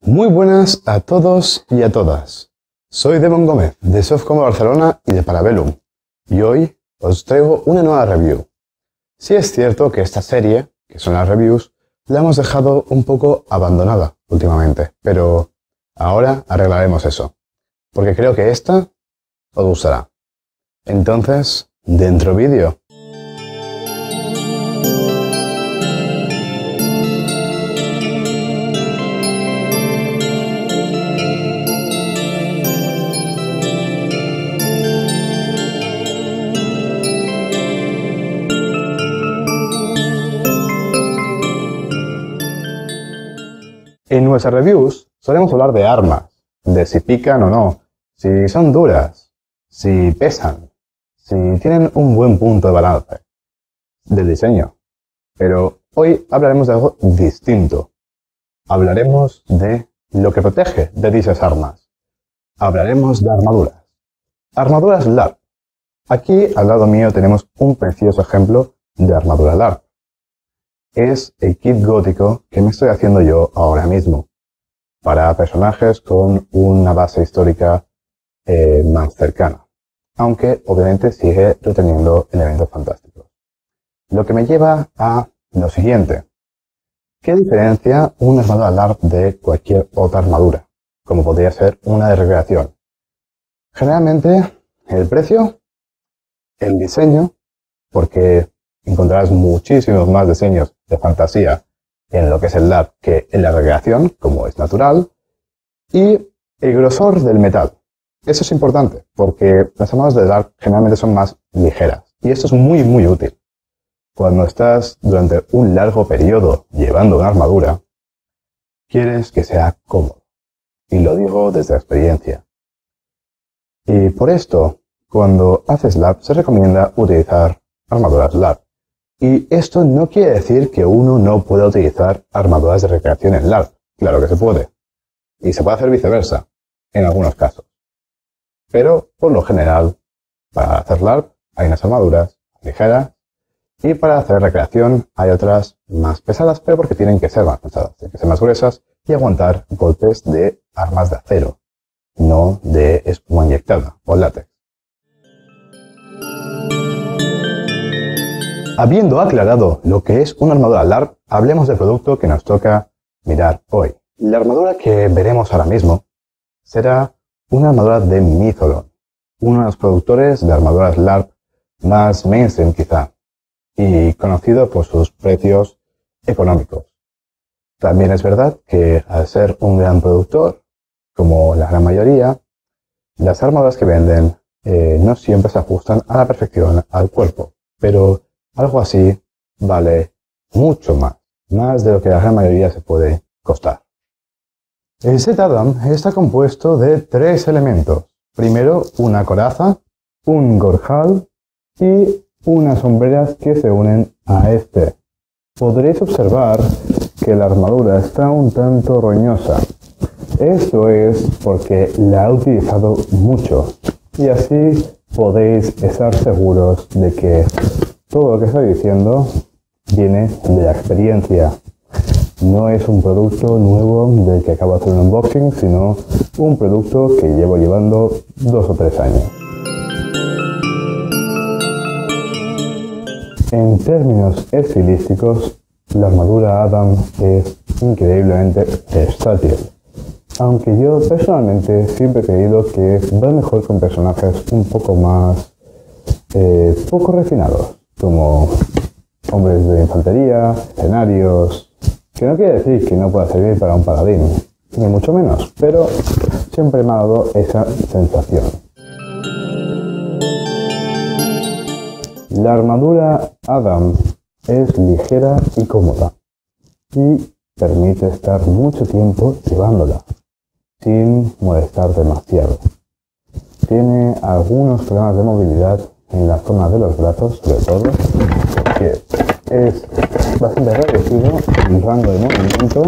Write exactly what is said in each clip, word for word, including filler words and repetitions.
Muy buenas a todos y a todas. Soy Devon Gómez de Softcom Barcelona y de Parabellum y hoy os traigo una nueva review. Sí es cierto que esta serie, que son las reviews, la hemos dejado un poco abandonada últimamente, pero ahora arreglaremos eso, porque creo que esta os gustará. Entonces, dentro vídeo. En nuestras reviews solemos hablar de armas, de si pican o no, si son duras, si pesan, si tienen un buen punto de balance, del diseño. Pero hoy hablaremos de algo distinto. Hablaremos de lo que protege de dichas armas. Hablaremos de armaduras. Armaduras LARP. Aquí al lado mío tenemos un precioso ejemplo de armadura LARP. Es el kit gótico que me estoy haciendo yo ahora mismo, para personajes con una base histórica eh, más cercana, aunque obviamente sigue reteniendo elementos fantásticos. Lo que me lleva a lo siguiente. ¿Qué diferencia una armadura LARP de cualquier otra armadura, como podría ser una de recreación? Generalmente el precio, el diseño, porque encontrarás muchísimos más diseños de fantasía en lo que es el LARP que en la recreación, como es natural, y el grosor del metal. Eso es importante, porque las armaduras de LARP generalmente son más ligeras, y esto es muy muy útil. Cuando estás durante un largo periodo llevando una armadura, quieres que sea cómodo, y lo digo desde experiencia. Y por esto, cuando haces LARP se recomienda utilizar armaduras LARP. Y esto no quiere decir que uno no pueda utilizar armaduras de recreación en LARP. Claro que se puede. Y se puede hacer viceversa, en algunos casos. Pero, por lo general, para hacer LARP hay unas armaduras ligeras y para hacer recreación hay otras más pesadas, pero porque tienen que ser más pesadas, tienen que ser más gruesas y aguantar golpes de armas de acero, no de espuma inyectada o látex. Habiendo aclarado lo que es una armadura LARP, hablemos del producto que nos toca mirar hoy. La armadura que veremos ahora mismo será una armadura de Mytholon, uno de los productores de armaduras LARP más mainstream quizá, y conocido por sus precios económicos. También es verdad que al ser un gran productor, como la gran mayoría, las armaduras que venden eh, no siempre se ajustan a la perfección al cuerpo, pero algo así vale mucho más, más de lo que la gran mayoría se puede costar. El set Adam está compuesto de tres elementos. Primero, una coraza, un gorjal y unas sombreras que se unen a este. Podréis observar que la armadura está un tanto roñosa. Esto es porque la he utilizado mucho y así podéis estar seguros de que todo lo que estoy diciendo viene de la experiencia. No es un producto nuevo del que acabo de hacer un unboxing, sino un producto que llevo llevando dos o tres años. En términos estilísticos, la armadura Adam es increíblemente versátil. Aunque yo personalmente siempre he creído que va mejor con personajes un poco más eh, poco refinados, como hombres de infantería, escenarios, que no quiere decir que no pueda servir para un paladín, ni mucho menos, pero siempre me ha dado esa sensación. La armadura Adam es ligera y cómoda, y permite estar mucho tiempo llevándola, sin molestar demasiado. Tiene algunos problemas de movilidad en la zona de los brazos, sobre todo, porque es bastante reducido el rango de movimiento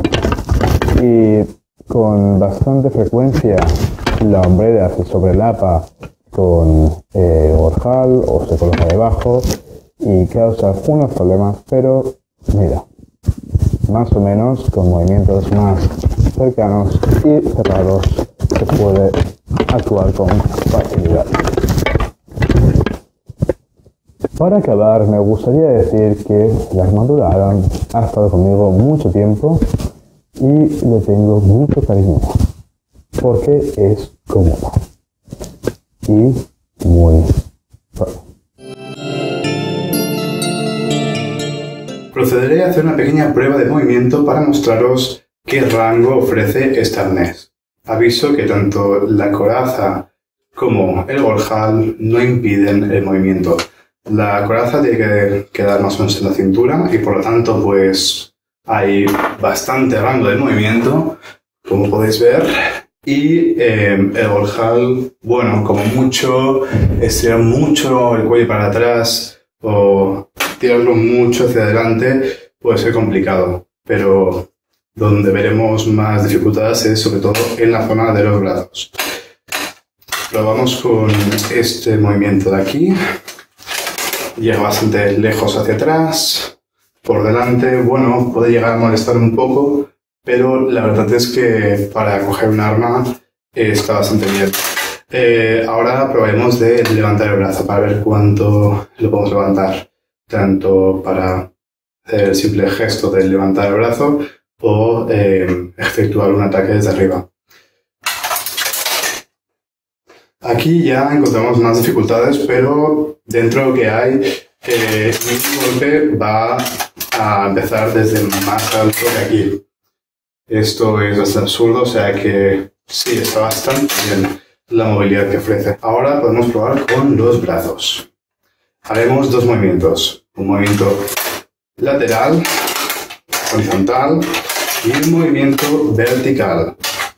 y con bastante frecuencia la hombrera se sobrelapa con eh, gorjal o se coloca debajo y causa algunos problemas, pero mira, más o menos con movimientos más cercanos y cerrados se puede actuar con facilidad. Para acabar, me gustaría decir que la armadura Aran ha estado conmigo mucho tiempo y le tengo mucho cariño porque es cómoda y muy suave. Procederé a hacer una pequeña prueba de movimiento para mostraros qué rango ofrece este arnés. Aviso que tanto la coraza como el gorjal no impiden el movimiento. La coraza tiene que quedar más o menos en la cintura y por lo tanto pues hay bastante rango de movimiento, como podéis ver. Y eh, el gorjal, bueno, como mucho, estirar mucho el cuello para atrás o tirarlo mucho hacia adelante puede ser complicado, pero donde veremos más dificultades es sobre todo en la zona de los brazos. Probamos con este movimiento de aquí. Llega bastante lejos hacia atrás, por delante, bueno, puede llegar a molestar un poco, pero la verdad es que para coger un arma eh, está bastante bien. Eh, ahora probaremos de levantar el brazo para ver cuánto lo podemos levantar, tanto para hacer el simple gesto de levantar el brazo o eh, efectuar un ataque desde arriba. Aquí ya encontramos más dificultades, pero dentro de lo que hay, eh, mi golpe va a empezar desde más alto que aquí. Esto es bastante absurdo, o sea que sí, está bastante bien la movilidad que ofrece. Ahora podemos probar con los brazos. Haremos dos movimientos. Un movimiento lateral, horizontal y un movimiento vertical.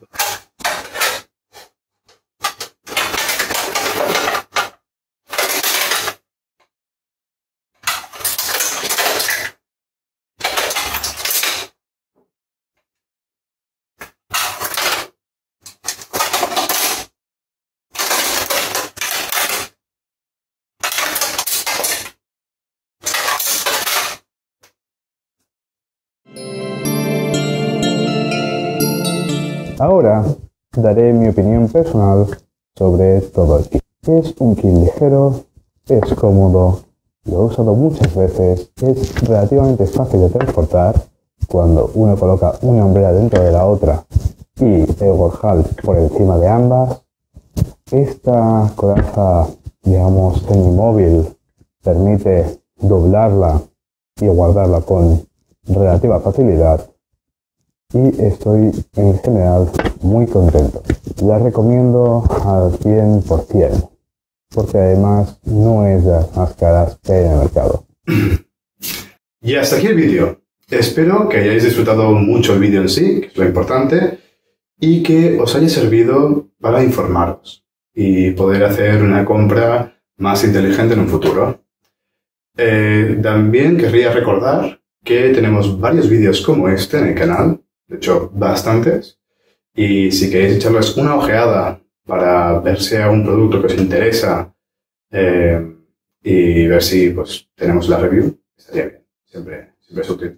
Ahora daré mi opinión personal sobre todo el kit. Es un kit ligero, es cómodo, lo he usado muchas veces, es relativamente fácil de transportar cuando uno coloca una hombrera dentro de la otra y el gorjal por encima de ambas. Esta coraza, digamos, semimóvil permite doblarla y guardarla con relativa facilidad. Y estoy en general muy contento. La recomiendo al cien por cien, porque además no es de las más caras que hay en el mercado. Y hasta aquí el vídeo. Espero que hayáis disfrutado mucho el vídeo en sí, que es lo importante, y que os haya servido para informaros y poder hacer una compra más inteligente en un futuro. Eh, también querría recordar que tenemos varios vídeos como este en el canal. De hecho, bastantes. Y si queréis echarles una ojeada para ver si hay algún producto que os interesa eh, y ver si pues tenemos la review, estaría bien. Siempre, siempre es útil.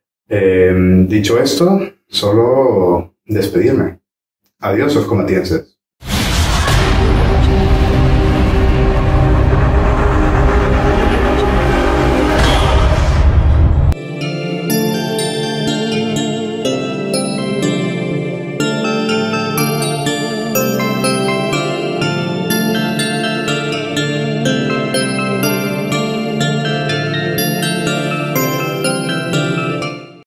Eh, dicho esto, solo despedirme. Adiós, los combatienses.